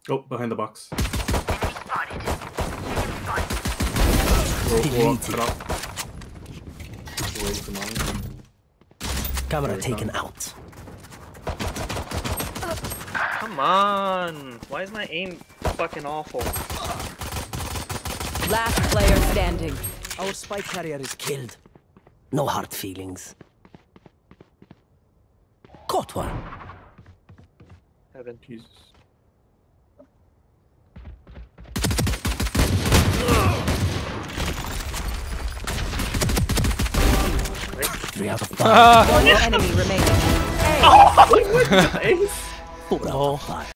Oh, behind the box. Camera taken out. Come on! Why is my aim fucking awful? Last player standing. Our spike carrier is killed. No hard feelings. Caught one. Heaven. Jesus. Three out of 5. One enemy remaining. What the ace? 4 out of 5.